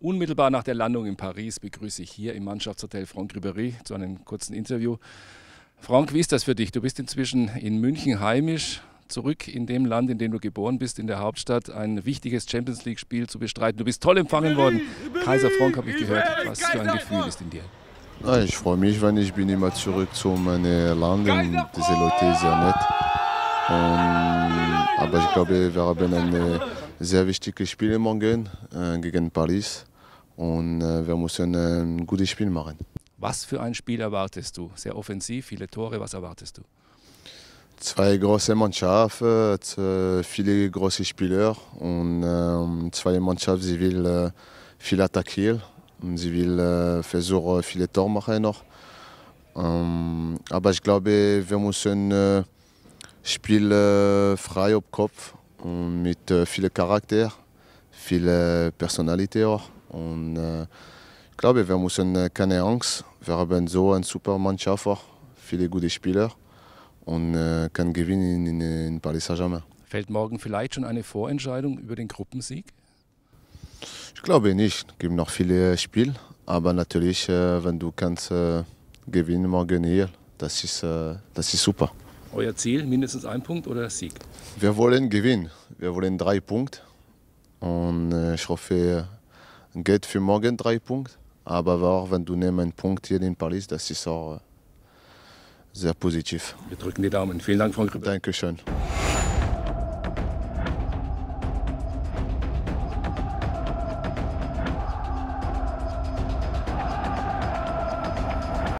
Unmittelbar nach der Landung in Paris begrüße ich hier im Mannschaftshotel Franck Ribéry zu einem kurzen Interview. Franck, wie ist das für dich? Du bist inzwischen in München heimisch, zurück in dem Land, in dem du geboren bist, in der Hauptstadt, ein wichtiges Champions-League-Spiel zu bestreiten. Du bist toll empfangen worden. Kaiser Franck, habe ich gehört. Was für ein Gefühl ist in dir? Ja, ich freue mich, wenn ich bin immer zurück zu meinem Land und diese Leute sehr nett. Aber ich glaube, wir haben ein sehr wichtiges Spiel morgen gegen Paris und wir müssen ein gutes Spiel machen. Was für ein Spiel erwartest du? Sehr offensiv, viele Tore, was erwartest du? Zwei große Mannschaften, viele große Spieler und zwei Mannschaften, sie will viel attackieren und sie will versuchen, viele Tore machen noch. Aber ich glaube, wir müssen spielen frei auf Kopf und mit viel Charakter, viel Personalität auch. Und ich glaube, wir müssen keine Angst. Wir haben so eine super Mannschaft auch, viele gute Spieler und kann gewinnen in Paris Saint-Germain. Fällt morgen vielleicht schon eine Vorentscheidung über den Gruppensieg? Ich glaube nicht. Es gibt noch viele Spiele, aber natürlich, wenn du kannst gewinnen morgen hier, das ist super. Euer Ziel, mindestens ein Punkt oder Sieg? Wir wollen gewinnen. Wir wollen 3 Punkte. Und ich hoffe, es geht für morgen 3 Punkte. Aber auch wenn du nimmst einen Punkt hier in Paris, das ist auch sehr positiv. Wir drücken die Daumen. Vielen Dank, Franck Ribéry. Dankeschön.